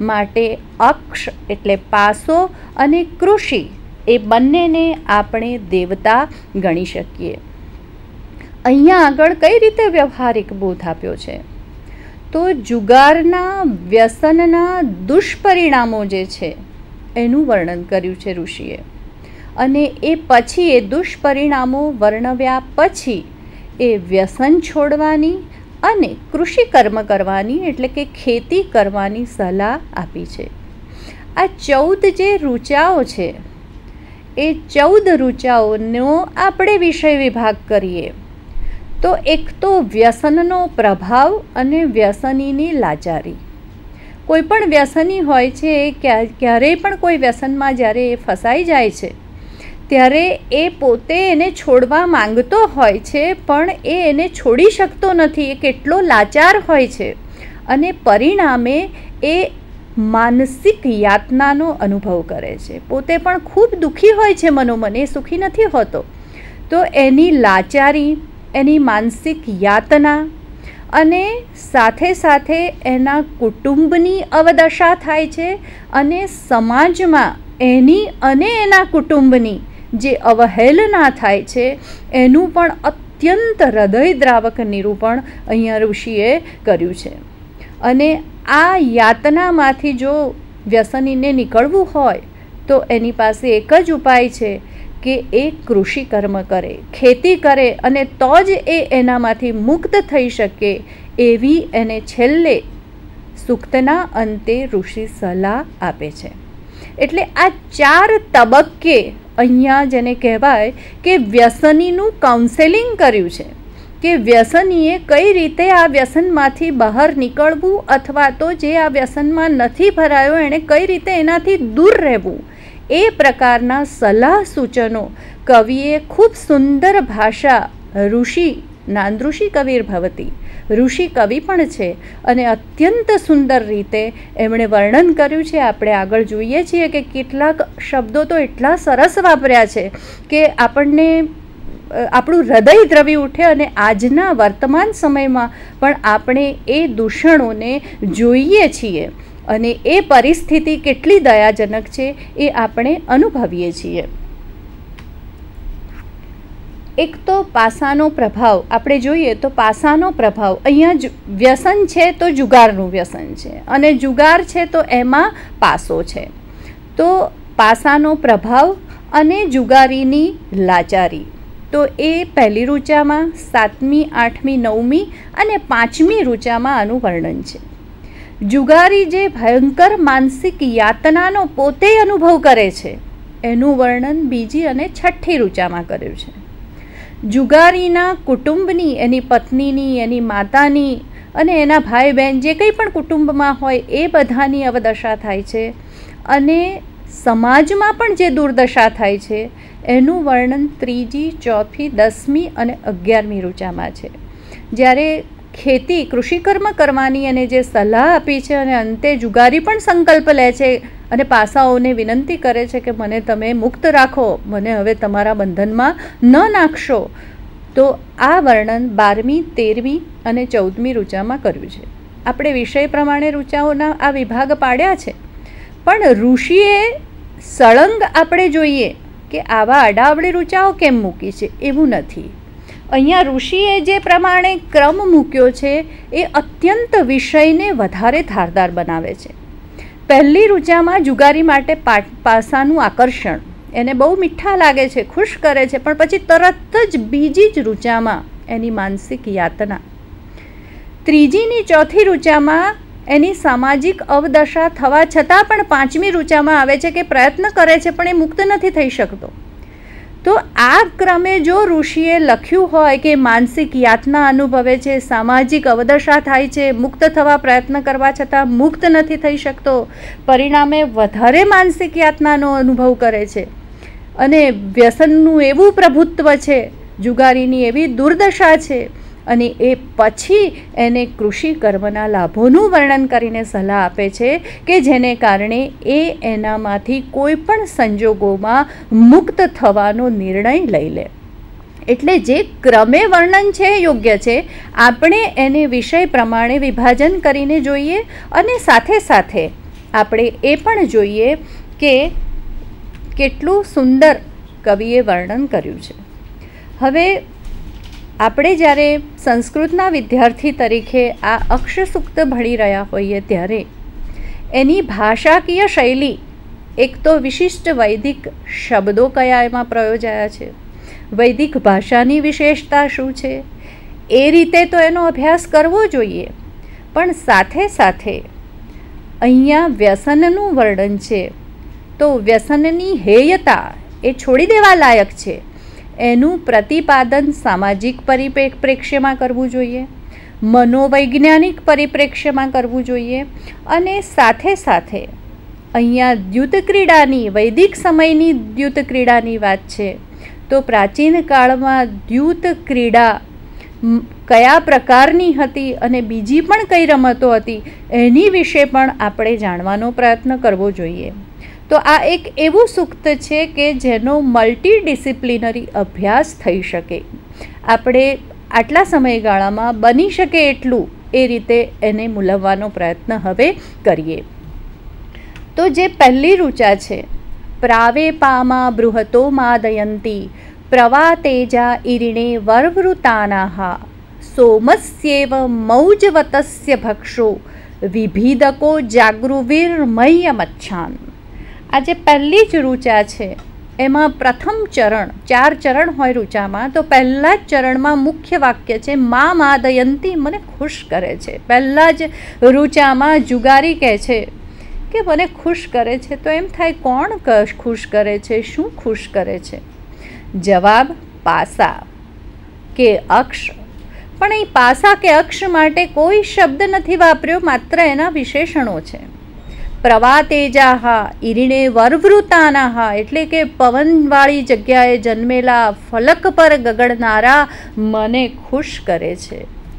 માટે અક્ષ એટલે પાસો અને કૃષિ એ બંનેને આપણે દેવતા ગણી શકીએ. અહીંયા આગળ કઈ રીતે વ્યવહારિક બોધ આપ્યો છે? તો જુગારના વ્યસનના દુષ્પરિણામો જે છે એનું વર્ણન કર્યું છે ઋષિએ, અને એ પછી એ દુષ્પરિણામો વર્ણવ્યા પછી એ વ્યસન છોડવાની અને કૃષિ કર્મ કરવાની એટલે કે ખેતી કરવાની સલાહ આપી છે. આ 14 જે ઋચાઓ છે એ 14 ઋચાઓનો આપણે વિષય વિભાગ કરીએ તો એક તો વ્યસનનો પ્રભાવ અને વ્યસનીની લાચારી. કોઈ પણ વ્યસની હોય છે ક્યારેય પણ કોઈ વ્યસનમાં જ્યારે એ ફસાઈ જાય છે ત્યારે એ પોતે એને છોડવા માંગતો હોય છે, પણ એ એને છોડી શકતો નથી. એ કેટલો લાચાર હોય છે અને પરિણામે એ માનસિક યાતનાનો અનુભવ કરે છે. પોતે પણ ખૂબ દુઃખી હોય છે, મનોમન એ સુખી નથી હોતો. તો એની લાચારી, એની માનસિક યાતના અને સાથે સાથે એના કુટુંબની અવદશા થાય છે, અને સમાજમાં એની અને એના કુટુંબની જે અવહેલના થાય છે એનું પણ અત્યંત હૃદયદ્રાવક નિરૂપણ અહીંયા ઋષિએ કર્યું છે. અને આ યાતનામાંથી જો વ્યસનીને નીકળવું હોય તો એની પાસે એક જ ઉપાય છે કે એ કૃષિ કર્મ કરે, ખેતી કરે, અને તો જ એ એનામાંથી મુક્ત થઈ શકે એવી એને છેલ્લે સૂક્તના અંતે ઋષિ સલાહ આપે છે. એટલે આ 4 તબક્કે અહીંયા જેને કહેવાય કે વ્યસનીનું કાઉન્સેલિંગ કર્યું છે કે વ્યસનીએ કઈ રીતે આ વ્યસનમાંથી બહાર નીકળવું, અથવા તો જે આ વ્યસનમાં નથી ભરાયો એણે કઈ રીતે એનાથી દૂર રહેવું, એ પ્રકારના સલાહ સૂચનો કવિએ ખૂબ સુંદર ભાષા, ઋષિ નાંદૃષિ કવિર ભવતી, ઋષિ કવિ પણ છે અને અત્યંત સુંદર રીતે એમણે વર્ણન કર્યું છે. આપણે આગળ જોઈએ છીએ કે કેટલાક શબ્દો તો એટલા સરસ વાપર્યા છે કે આપણને આપણું હૃદય દ્રવી ઉઠે, અને આજના વર્તમાન સમયમાં પણ આપણે એ દૂષણોને જોઈએ છીએ અને એ પરિસ્થિતિ કેટલી દયાજનક છે એ આપણે અનુભવીએ છીએ. એક તો પાસાનો પ્રભાવ આપણે જોઈએ તો પાસાનો પ્રભાવ અહીંયા વ્યસન છે તો જુગારનું વ્યસન છે, અને જુગાર છે તો એમાં પાસો છે. તો પાસાનો પ્રભાવ અને જુગારીની લાચારી, તો એ પહેલી ઋચામાં, 7મી, 8મી, 9મી અને 5મી ઋચામાં આનું વર્ણન છે. જુગારી જે ભયંકર માનસિક યાતનાનો પોતે અનુભવ કરે છે એનું વર્ણન 2જી અને 6ઠ્ઠી ઋચામાં કર્યું છે. જુગારીના કુટુંબની, એની પત્નીની, એની માતાની અને એના ભાઈ બહેન જે કંઈ પણ કુટુંબમાં હોય એ બધાની અવદશા થાય છે, અને સમાજમાં પણ જે દુર્દશા થાય છે એનું વર્ણન 3જી, 4થી, 10મી અને 11મી ઋચામાં છે. જ્યારે ખેતી કૃષિકર્મ કરવાની અને જે સલાહ આપી છે અને અંતે જુગારી પણ સંકલ્પ લે છે અને પાસાઓને વિનંતી કરે છે કે મને તમે મુક્ત રાખો, મને હવે તમારા બંધનમાં ન નાખશો, તો આ વર્ણન 12મી, 13મી અને 14મી ઋચામાં કર્યું છે. આપણે વિષય પ્રમાણે ઋચાઓના આ વિભાગ પાડ્યા છે, પણ ઋષિએ સળંગ આપણે જોઈએ કે આવા આડાવડી ઋચાઓ કેમ મૂકી છે એવું નથી. અહીંયા ઋષિએ જે પ્રમાણે ક્રમ મૂક્યો છે એ અત્યંત વિષયને વધારે ધારદાર બનાવે છે. પહેલી ઋચામાં જુગારી માટે પાસાનું આકર્ષણ એને બહુ મીઠા લાગે છે, ખુશ કરે છે, પણ પછી તરત જ બીજી જ ઋચામાં એની માનસિક યાતના, 3જી ની 4થી ઋચામાં એની સામાજિક અવદશા થવા છતાં પણ 5મી ઋચામાં આવે છે કે પ્રયત્ન કરે છે પણ એ મુક્ત નથી થઈ શકતો. તો આ ક્રમે જો ઋષિએ લખ્યું હોય કે માનસિક યાતના અનુભવે છે, સામાજિક અવદશા થાય છે, મુક્ત થવા પ્રયત્ન કરવા છતાં મુક્ત નથી થઈ શકતો, પરિણામે વધારે માનસિક યાતનાનો અનુભવ કરે છે, અને વ્યસનનું એવું પ્રભુત્વ છે, જુગારીની એવી દુર્દશા છે, અને એ પછી એને કૃષિ કર્મના લાભોનું વર્ણન કરીને સલાહ આપે છે કે જેને કારણે એ એનામાંથી કોઈ પણ સંજોગોમાં મુક્ત થવાનો નિર્ણય લઈ લે. એટલે જે ક્રમે વર્ણન છે યોગ્ય છે, આપણે એને વિષય પ્રમાણે વિભાજન કરીને જોઈએ, અને સાથે સાથે આપણે એ પણ જોઈએ કે કેટલું સુંદર કવિએ વર્ણન કર્યું છે. હવે આપણે જ્યારે સંસ્કૃતના વિદ્યાર્થી તરીકે આ અક્ષસૂક્ત ભણી રહ્યા હોઈએ ત્યારે એની ભાષાકીય શૈલી, એક તો વિશિષ્ટ વૈદિક શબ્દો કયા એમાં પ્રયોજાયા છે, વૈદિક ભાષાની વિશેષતા શું છે, એ રીતે તો એનો અભ્યાસ કરવો જોઈએ. પણ સાથે સાથે અહીંયા વ્યસનનું વર્ણન છે, તો વ્યસનની હેયતા એ છોડી દેવા લાયક છે. એનું પ્રતિપાદન સામાજિક પરિપ્રેક્ષ્યમાં કરવું જોઈએ, મનોવૈજ્ઞાનિક પરિપ્રેક્ષ્યમાં કરવું જોઈએ. અને સાથે સાથે અહીંયા દ્યુત ક્રીડાની, વૈદિક સમયની દ્યુત ક્રીડાની વાત છે, તો પ્રાચીન કાળમાં દ્યુત ક્રીડા કયા પ્રકારની હતી અને બીજી પણ કઈ રમતો હતી એની વિશે પણ આપણે જાણવાનો પ્રયત્ન કરવો જોઈએ. તો આ એક એવું સૂક્ત છે કે જેનો મલ્ટીડિસિપ્લિનરી અભ્યાસ થઈ શકે. આપણે આટલા સમયગાળામાં બની શકે એટલું એ રીતે એને મૂલવવાનો પ્રયત્ન હવે કરીએ. તો જે પહેલી ઋચા છે, પ્રાવે પામા બૃહતો માદયંતી પ્રવાતેજા ઈરિણે વર્વૃતાનાહા સોમસ્યેવ મૌજવતસ્ય ભક્ષો વિભીદકો જાગૃવિર્મય્યમચ્છાન. આ જે પહેલી જ ઋચા છે એમાં પ્રથમ ચરણ, 4 ચરણ હોય ઋચામાં, તો પહેલા જ ચરણમાં મુખ્ય વાક્ય છે મા માદયંતી, મને ખુશ કરે છે. પહેલાં જ ઋચામાં જુગારી કહે છે કે મને ખુશ કરે છે. તો એમ થાય કોણ ખુશ કરે છે, શું ખુશ કરે છે? જવાબ પાસા કે અક્ષ. પણ એ પાસા કે અક્ષ માટે કોઈ શબ્દ નથી વાપર્યો, માત્ર એના વિશેષણો છે. પ્રવાતેજાહા ઈરિણે વર્વૃતાનાહા, એટલે કે પવનવાળી જગ્યાએ જન્મેલા, ફલક પર ગગડનારા મને ખુશ કરે છે.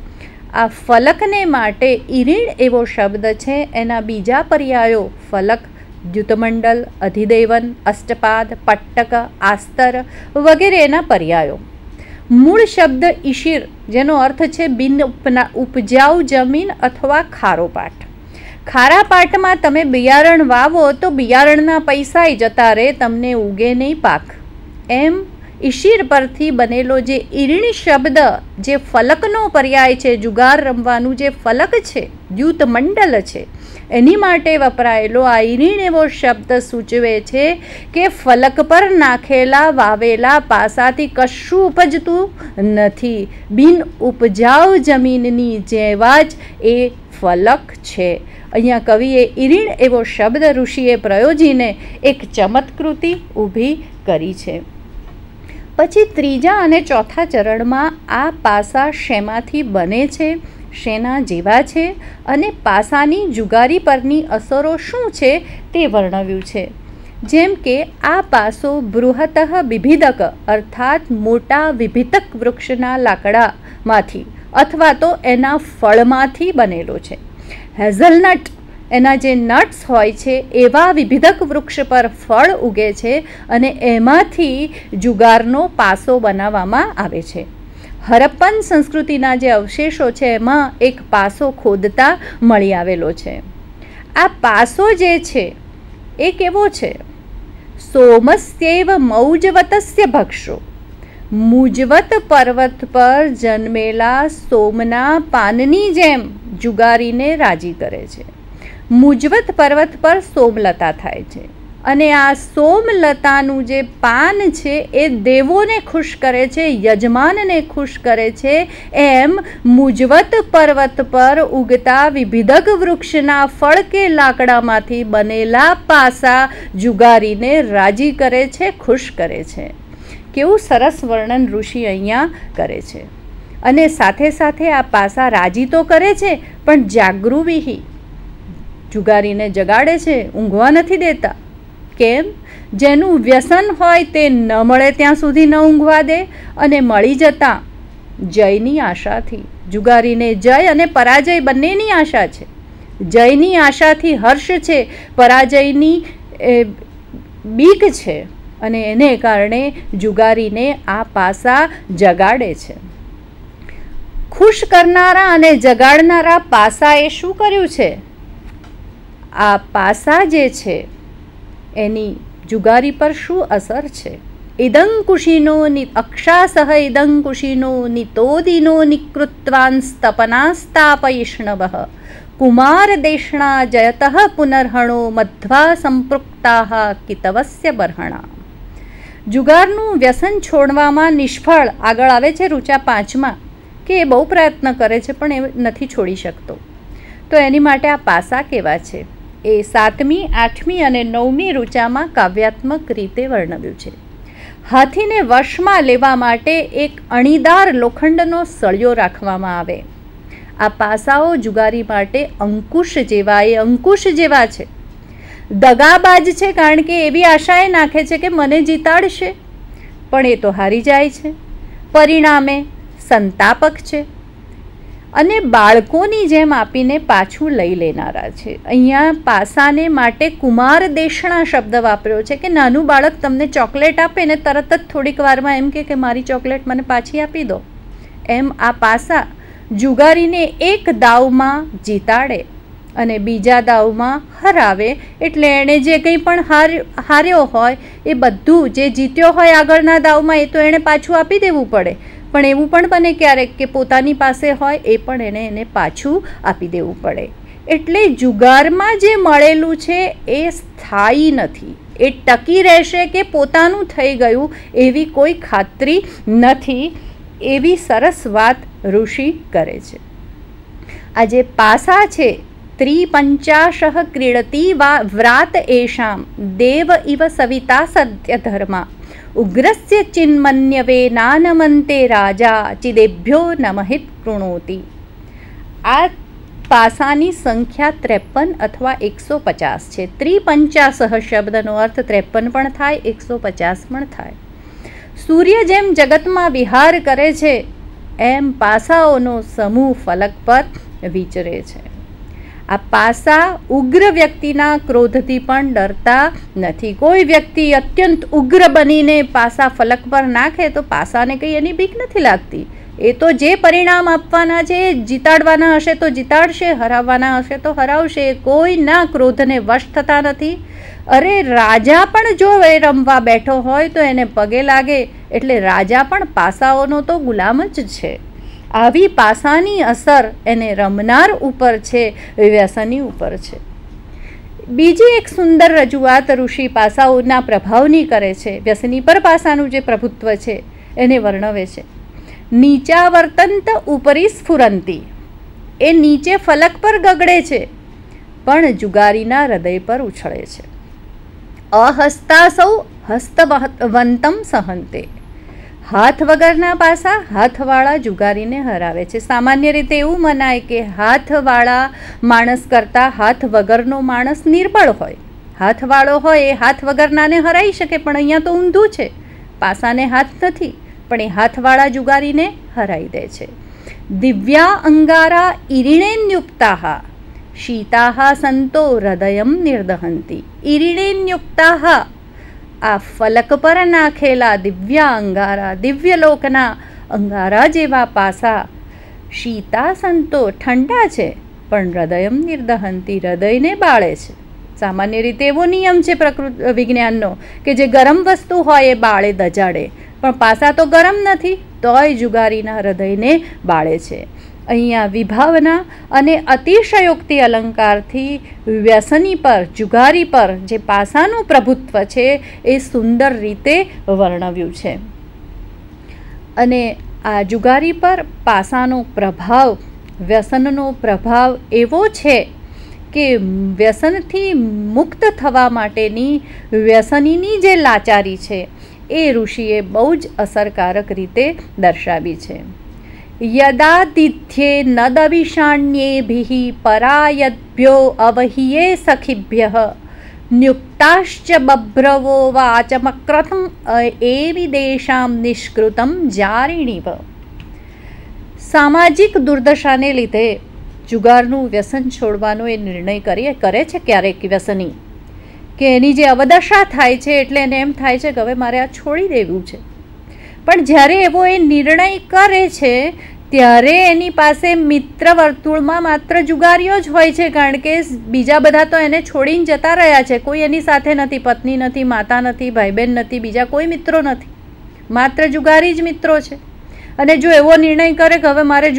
આ ફલકને માટે ઈરિણ એવો શબ્દ છે. એના બીજા પર્યાયો ફલક, દ્યુતમંડલ, અધિદેવન, અષ્ટપાદ, પટ્ટક, આસ્તર વગેરે એના પર્યાયો. મૂળ શબ્દ ઈશિર, જેનો અર્થ છે બિન ઉપજાઉ જમીન અથવા ખારો પાટ. ખારા પાટમાં તમે બિયારણ વાવો તો બિયારણના પૈસાય જતા રહે, તમને ઉગે નહીં પાક. એમ ઈશિર પરથી બનેલો જે ઈરિણ શબ્દ, જે ફલકનો પર્યાય છે, જુગાર રમવાનું જે ફલક છે, દ્યુત મંડલ છે, એની માટે વપરાયેલો આ ઈરિણ એવો શબ્દ સૂચવે છે કે ફલક પર નાખેલા વાવેલા પાસાથી કશું ઉપજતું નથી. બિન ઉપજાઉ જમીનની જેવા જ એ ફલક છે. અહીંયા કવિએ ઈરિણ એવો શબ્દ ઋષિએ પ્રયોજીને એક ચમત્કૃતિ ઊભી કરી છે. પછી ત્રીજા અને ચોથા ચરણમાં આ પાસા શેમાંથી બને છે, શેના જેવા છે અને પાસાની જુગારી પરની અસરો શું છે તે વર્ણવ્યું છે. જેમ કે આ પાસો બૃહતઃ બિભિદક અર્થાત મોટા વિભિતક વૃક્ષના લાકડામાંથી અથવા તો એના ફળમાંથી બનેલો છે. હેઝલનટ, એના જે નટ્સ હોય છે એવા વિભિદક વૃક્ષ પર ફળ ઉગે છે અને એમાંથી જુગારનો પાસો બનાવવામાં આવે છે. હરપ્પન સંસ્કૃતિના જે અવશેષો છે એમાં એક પાસો ખોદતા મળી આવેલો છે. આ પાસો જે છે એ કેવો છે? સોમસ્યૈવ મૌજવતસ્ય ભક્ષો, મુજવત પર્વત પર જન્મેલા સોમના પાનની જેમ જુગારીને રાજી કરે છે. મુજવત પર્વત પર સોમલતા થાય છે અને આ સોમલતાનું જે પાન છે એ દેવોને ખુશ કરે છે, યજમાનને ખુશ કરે છે. એમ મુજવત પર્વત પર ઉગતા વિભિદક વૃક્ષના ફળ કે લાકડામાંથી બનેલા પાસા જુગારીને રાજી કરે છે, ખુશ કરે છે. કેવું સરસ વર્ણન ઋષિ અહીંયા કરે છે. અને સાથે સાથે આ પાસા રાજી તો કરે છે પણ જાગૃવિહી, જુગારીને જગાડે છે, ઊંઘવા નથી દેતા. કેમ? જેનું વ્યસન હોય તે ન મળે ત્યાં સુધી ન ઊંઘવા દે અને મળી જતાં જયની આશાથી, જુગારીને જય અને પરાજય બંનેની આશા છે. જયની આશાથી હર્ષ છે, પરાજયની બીક છે અને એને કારણે જુગારીને આ પાસા જગાડે છે. ખુશ કરનારા અને જગાડનારા પાસાએ શું કર્યું છે? આ પાસા જે છે એની જુગારી પર શું અસર છે? ઇદં કુશીનો અક્ષાસહ ઇદં કુશીનો નિતોદિનો નિકૃત્વાંસ્તપનાસ્તાપયિષ્ણવઃ કુમારદેશણા જયતઃ પુનર્હણો મધ્વા સંપૃક્તાઃ કિતવસ્ય બર્હણા. જુગારનું વ્યસન છોડવામાં નિષ્ફળ આગળ આવે છે ઋચા 5માં કે એ બહુ પ્રયત્ન કરે છે પણ એ નથી છોડી શકતો. તો એની માટે આ પાસા કેવા છે એ 7મી, 8મી અને 9મી ઋચામાં કાવ્યાત્મક રીતે વર્ણવ્યું છે. હાથીને વશમાં લેવા માટે એક અણીદાર લોખંડનો સળિયો રાખવામાં આવે. આ પાસાઓ જુગારી માટે અંકુશ જેવા છે. દગાબાજ છે, કારણ કે એવી આશાએ નાખે છે કે મને જીતાડશે, પણ એ તો હારી જાય છે. પરિણામે સંતાપક છે અને બાળકોની જેમ આપીને પાછું લઈ લેનારા છે. અહીંયા પાસાને માટે કુમાર દેશણા શબ્દ વાપર્યો છે કે નાનું બાળક તમને ચોકલેટ આપે ને તરત જ થોડીક વારમાં એમ કે મારી ચોકલેટ મને પાછી આપી દો. એમ આ પાસા જુગારીને એક દાવમાં જીતાડે અને બીજા દાવમાં હરાવે. એટલે એણે જે કંઈ પણ હાર્યો હોય એ બધું, જે જીત્યો હોય આગળના દાવમાં, એ તો એણે પાછું આપી દેવું પડે. પણ એવું પણ બને ક્યારેક કે પોતાની પાસે હોય એ પણ એને પાછું આપી દેવું પડે. એટલે જુગારમાં જે મળેલું છે એ સ્થાયી નથી, એ ટકી રહેશે કે પોતાનું થઈ ગયું એવી કોઈ ખાતરી નથી. એવી સરસ વાત ઋષિ કરે છે. આ જે પાસા છે, 53 ક્રીડતી વ્રાત એષામ દેવ ઇવ સવિતા સત્ય ધર્મા ઉગ્રસ્ય ચિન્મન્યવે નાનમંતે રાજા ચિદેભ્યો નમહિત કૃણોતિ. આ પાસાની સંખ્યા 53 અથવા 150 છે. 53 શબ્દનો અર્થ 53 પણ થાય, 150 પણ થાય. સૂર્ય જેમ જગતમાં વિહાર કરે છે એમ પાસાઓનો સમૂહ ફલક પર વિચરે છે. આ પાસા ઉગ્ર વ્યક્તિના ક્રોધથી પણ ડરતા નથી. કોઈ વ્યક્તિ અત્યંત ઉગ્ર બનીને પાસા ફલક પર નાખે તો પાસાને કંઈ એની બીક નથી લાગતી. એ તો જે પરિણામ આપવાના છે, જીતાડવાના હશે તો જીતાડશે, હરાવવાના હશે તો હરાવશે. કોઈના ક્રોધને વશ થતા નથી. અરે રાજા પણ જો એ રમવા બેઠો હોય તો એને પગે લાગે, એટલે રાજા પણ પાસાઓનો તો ગુલામ જ છે. આવી પાસાની અસર એને રમનાર ઉપર છે, વ્યસની ઉપર છે. બીજી એક સુંદર રજૂઆત ઋષિ પાસાઓના પ્રભાવની કરે છે. વ્યસની પર પાસાનું જે પ્રભુત્વ છે એને વર્ણવે છે. નીચા વર્તંત ઉપરી સ્ફુરંતી. એ નીચે ફલક પર ગગડે છે પણ જુગારીના હૃદય પર ઉછળે છે. અહસ્તાસૌ હસ્તવંતમ સહંતે. હાથ વગરના પાસા હાથવાળા જુગારીને હરાવે છે. સામાન્ય રીતે એવું મનાય કે હાથવાળા માણસ કરતાં હાથ વગરનો માણસ નિર્બળ હોય. હાથવાળો હોય એ હાથ વગરનાને હરાઈ શકે, પણ અહીંયા તો ઊંધું છે. પાસાને હાથ નથી પણ એ હાથવાળા જુગારીને હરાઈ દે છે. દિવ્યા અંગારા ઈરિણેન્યુક્તાઃ શીતાઃ સંતો હૃદયમ નિર્દહંતી. ઈરિણેન્યુક્તાઃ આ ફલક પર નાખેલા દિવ્ય અંગારા, દિવ્યલોકના અંગારા જેવા પાસા શીતા સંતો ઠંડા છે પણ હૃદયમ નિર્દહંતી હૃદયને બાળે છે. સામાન્ય રીતે એવો નિયમ છે વિજ્ઞાનનો કે જે ગરમ વસ્તુ હોય એ બાળે, દજાડે, પણ પાસા તો ગરમ નથી તોય જુગારીના હૃદયને બાળે છે. અહીંયા વિભાવના અને અતિશયોક્તિ અલંકારથી વ્યસની પર, જુગારી પર જે પાસાનું પ્રભુત્વ છે એ સુંદર રીતે વર્ણવ્યું છે. અને આ જુગારી પર પાસાનો પ્રભાવ, વ્યસનનો પ્રભાવ એવો છે કે વ્યસનથી મુક્ત થવા માટેની વ્યસનીની જે લાચારી છે એ ઋષિએ બહુ જ અસરકારક રીતે દર્શાવી છે. યદાતિથ્યે નદવિષાણ્યેભિઃ પરાયદ્ભ્યો અવહિયે સખિભ્યઃ ન્યુક્તાશ્ચ બભ્રવો વાચમક્રથમ એવિદેશામ નિષ્કૃતમ જારિણીવ. સામાજિક દુર્દશાને લીધે જુગારનું વ્યસન છોડવાનો એ નિર્ણય કરે છે ક્યારેક વ્યસની, કે એની જે અવદશા થાય છે એટલે એને એમ થાય છે કે હવે મારે આ છોડી દેવું છે. પણ જ્યારે એવો એ નિર્ણય કરે છે ત્યારે એની પાસે મિત્ર વર્તુળમાં માત્ર જુગારીઓ જ હોય છે, કારણ કે બીજા બધા તો એને છોડીને જતા રહ્યા છે. કોઈ એની સાથે નથી, પત્ની નથી, માતા નથી, ભાઈ બહેન નથી, બીજા કોઈ મિત્રો નથી, માત્ર જુગારી જ મિત્રો છે. અને જો એવો નિર્ણય કરે કે હવે મારે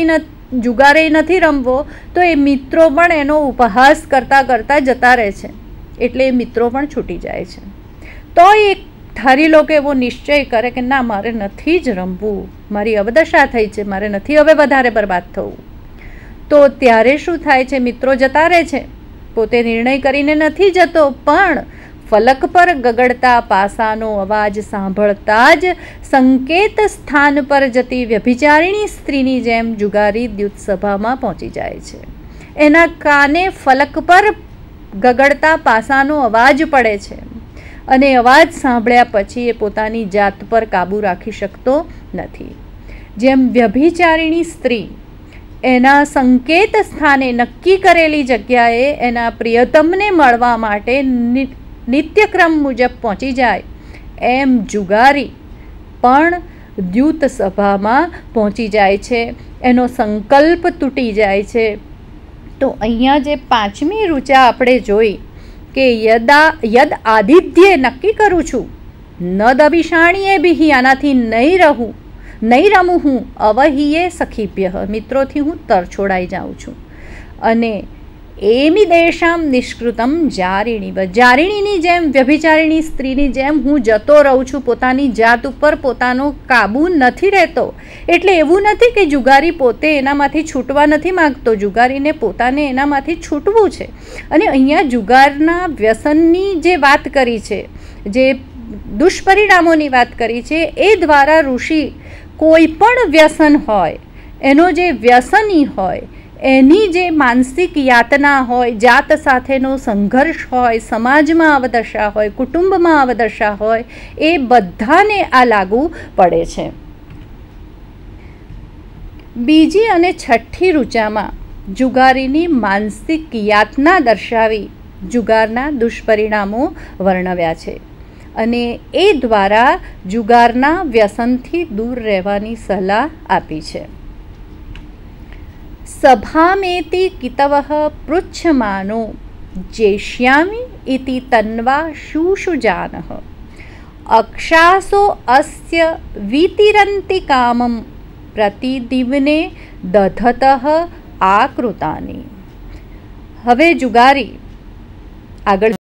જુગારે નથી રમવો, તો એ મિત્રો પણ એનો ઉપહાસ કરતાં કરતાં જતા રહે છે, એટલે એ મિત્રો પણ છૂટી જાય છે. તો એક ધારી લો કે એવો નિશ્ચય કરે કે ના, મારે નથી જ રમવું, મારી અવદશા થઈ છે, મારે નથી હવે વધારે બરબાદ થવું, તો ત્યારે શું થાય છે? મિત્રો જતા રહે છે, પોતે નિર્ણય કરીને નથી જતો, પણ ફલક પર ગગડતા પાસાનો અવાજ સાંભળતા જ સંકેત સ્થાન પર જતી વ્યભિચારિણી સ્ત્રીની જેમ જુગારી દ્યુતસભામાં પહોંચી જાય છે. એના કાને ફલક પર ગગડતા પાસાનો અવાજ પડે છે, અને અવાજ સાંભળ્યા પછી એ પોતાની જાત પર કાબૂ રાખી શકતો નથી. જેમ વ્યભિચારિણી સ્ત્રી એના સંકેત સ્થાને નક્કી કરેલી જગ્યાએ એના પ્રિયતમને મળવા માટે નિત્યક્રમ મુજબ પહોંચી જાય, એમ જુગારી પણ દ્યુત સભામાં પહોંચી જાય છે, એનો સંકલ્પ તૂટી જાય છે. તો અહીંયા જે 5મી ઋચા આપણે જોઈ કે યદ આધિધ્યે નક્કી કરું છું, ન દવિષાણીએ બિહી, આનાથી નહીં રમું હું, અવહીએ સખીભ્ય, મિત્રોથી હું તરછોડાઈ જાઉં છું. અને એમી દેશામ નિષ્કૃતમ જારિણીવ, જારિણીની જેમ, વ્યભિચારિણી સ્ત્રીની જેમ હું જતો રહું છું, પોતાની જાત ઉપર પોતાનો કાબૂ નથી રહેતો. એટલે એવું નથી કે જુગારી પોતે એનામાંથી છૂટવા નથી માગતો, જુગારીને પોતાને એનામાંથી છૂટવું છે. અને અહીંયા જુગારના વ્યસનની જે વાત કરી છે, જે દુષ્પરિણામોની વાત કરી છે, એ દ્વારા ઋષિ કોઈ પણ વ્યસન હોય, એનો જે વ્યસની હોય, એની જે માનસિક યાતના હોય, જાત સાથેનો સંઘર્ષ હોય, સમાજમાં અવદશા હોય, કુટુંબમાં અવદશા હોય, એ બધાને આ લાગુ પડે છે. બીજી અને 6ઠ્ઠી ઋચામાં જુગારીની માનસિક યાતના દર્શાવી જુગારના દુષ્પરિણામો વર્ણવ્યા છે, અને એ દ્વારા જુગારના વ્યસનથી દૂર રહેવાની સલાહ આપી છે. સભામેતિ કિતવઃ પૃચ્છમાનો જેષ્યામિ ઇતિ તન્વા શુશુજાનઃ અક્ષાસો અસ્ય વિતિરંતિ કામમ પ્રતિદિવને દધતઃ આકૃતાની. હવે જુગારી આગળ